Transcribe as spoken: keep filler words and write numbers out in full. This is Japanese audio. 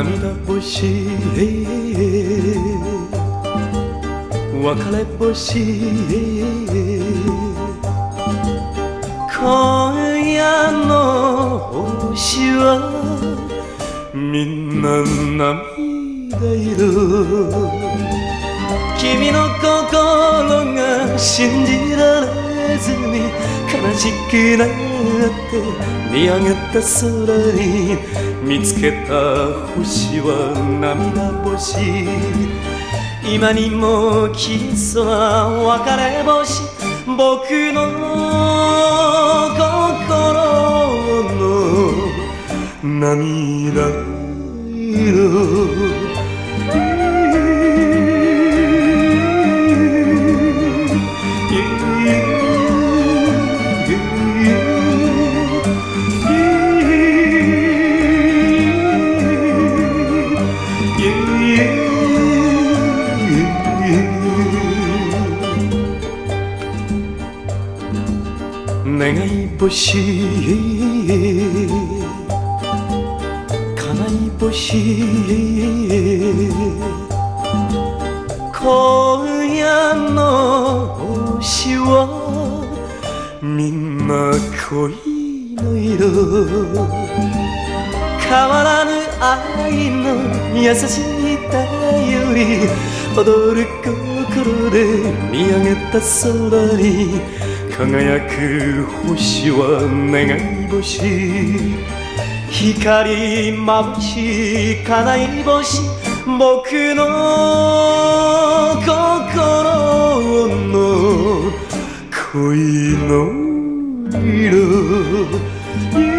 涙星別れ星今夜の星はみんな涙色君の心が信じられずに悲しくなって見上げた空に見つけた星は涙星今にも消えそうな別れ星僕の心の涙色願い星叶い星今夜の星はみんな恋の色変わらぬ愛の優しい頼り踊る心で見上げた空に輝く星は願い星光まぶしい叶い星僕の心の恋の色